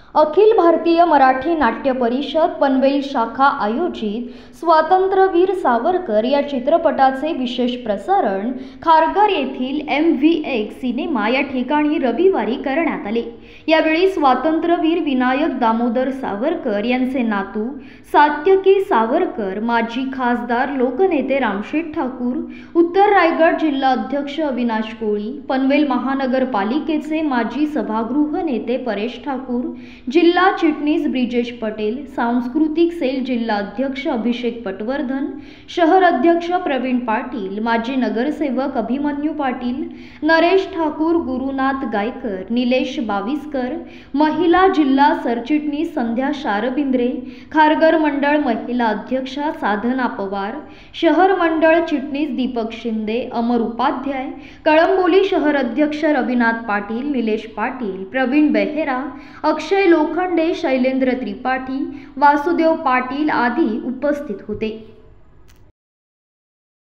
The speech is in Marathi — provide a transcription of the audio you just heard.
अखिल भारतीय मराठी नाट्य परिषद पनवेल शाखा आयोजित स्वातंत्र्यवीर सावरकर या चित्रपटाचे विशेष प्रसारण खारघर येथील MVX सिनेमा या ठिकाणी रविवारी करण्यात आले। यावेळी स्वातंत्र्यवीर विनायक दामोदर सावरकर यांचे नातू सात्यकी सावरकर, माजी खासदार लोकनेते रामशेठ ठाकूर, उत्तर रायगड जिल्हा अध्यक्ष अविनाश कोळी, पनवेल महानगरपालिकेचे माजी सभागृह नेते परेश ठाकूर, जिल्हा चिटणीस ब्रिजेश पटेल, सांस्कृतिक सेल जिल्हा अध्यक्ष अभिषेक पटवर्धन, शहर अध्यक्ष प्रवीण पाटील, माजी नगरसेवक अभिमन्यू पाटील, नरेश ठाकूर, गुरुनाथ गायकर, निलेश बाविस्कर, महिला जिल्हा सरचिटणीस संध्या शारबिंद्रे, खारघर मंडळ महिला अध्यक्षा साधना पवार, शहर मंडळ चिटणीस दीपक शिंदे, अमर उपाध्याय, कळंबोली शहर अध्यक्ष रविनाथ पाटील, निलेश पाटील, प्रवीण बेहेरा, अक्षय लोखंडे, शैलेंद्र त्रिपाठी, वासुदेव पाटील आदी उपस्थित होते।